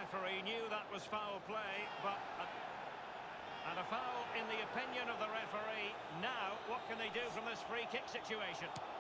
referee knew that was foul play, but... And a foul in the opinion of the referee. Now, what can they do from this free kick situation?